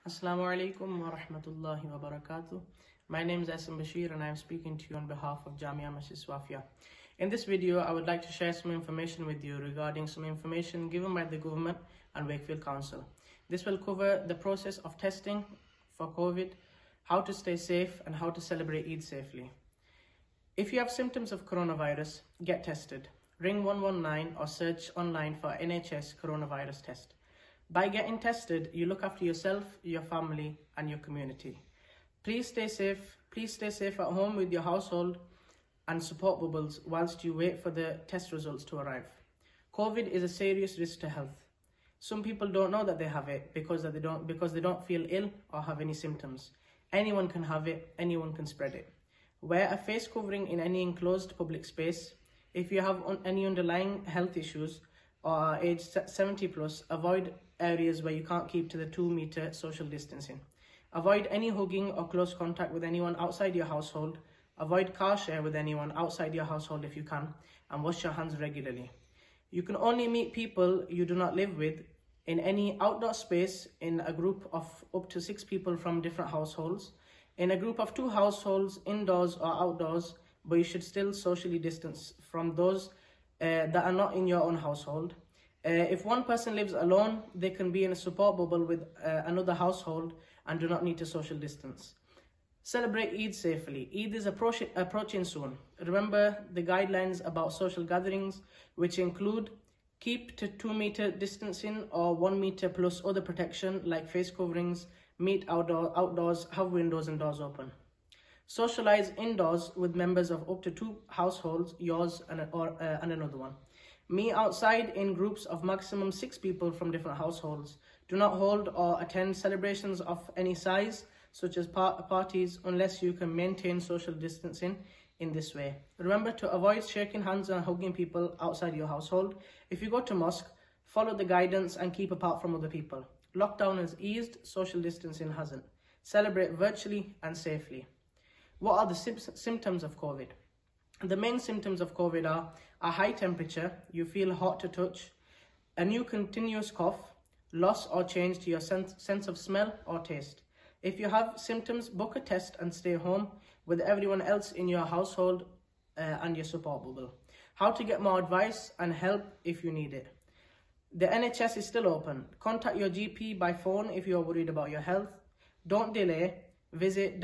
Assalamu alaikum wa rahmatullahi wa barakatuh. My name is Asim Bashir and I am speaking to you on behalf of Jamia Masjid Swafia. In this video, I would like to share some information with you regarding some information given by the government and Wakefield Council. This will cover the process of testing for COVID, how to stay safe and how to celebrate Eid safely. If you have symptoms of coronavirus, get tested. Ring 119 or search online for NHS coronavirus test. By getting tested, you look after yourself, your family, and your community. Please stay safe. Please stay safe at home with your household and support bubbles whilst you wait for the test results to arrive. COVID is a serious risk to health. Some people don't know that they have it because they don't feel ill or have any symptoms. Anyone can have it, anyone can spread it. Wear a face covering in any enclosed public space. If you have any underlying health issues or are aged 70 plus, avoid areas where you can't keep to the 2-meter social distancing. Avoid any hugging or close contact with anyone outside your household. Avoid car share with anyone outside your household if you can, and wash your hands regularly. You can only meet people you do not live with in any outdoor space in a group of up to 6 people from different households. In a group of 2 households, indoors or outdoors, but you should still socially distance from those that are not in your own household. If one person lives alone, they can be in a support bubble with another household and do not need to social distance. Celebrate Eid safely. Eid is approaching soon. Remember the guidelines about social gatherings, which include keep to 2-meter distancing or 1 meter plus other protection like face coverings, meet outdoors, have windows and doors open. Socialize indoors with members of up to 2 households, yours and another one. Meet outside in groups of maximum 6 people from different households. Do not hold or attend celebrations of any size, such as parties, unless you can maintain social distancing in this way. Remember to avoid shaking hands and hugging people outside your household. If you go to mosque, follow the guidance and keep apart from other people. Lockdown has eased, social distancing hasn't. Celebrate virtually and safely. What are the symptoms of COVID? The main symptoms of COVID are a high temperature, you feel hot to touch, a new continuous cough, loss or change to your sense of smell or taste. If you have symptoms, book a test and stay home with everyone else in your household and your support bubble. How to get more advice and help if you need it. The NHS is still open. Contact your GP by phone if you are worried about your health. Don't delay. Visit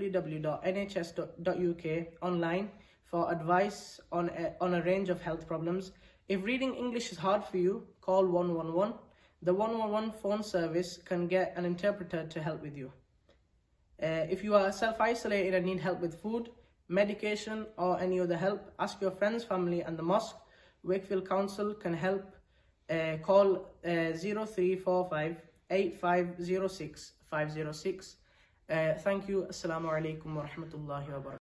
www.nhs.uk online for advice on a range of health problems. If reading English is hard for you, call 111. The 111 phone service can get an interpreter to help with you. If you are self-isolated and need help with food, medication or any other help, ask your friends, family and the mosque. Wakefield Council can help. Call 0345 8506 506. Thank you. Assalamu alaikum wa rahmatullahi wa barakatuh.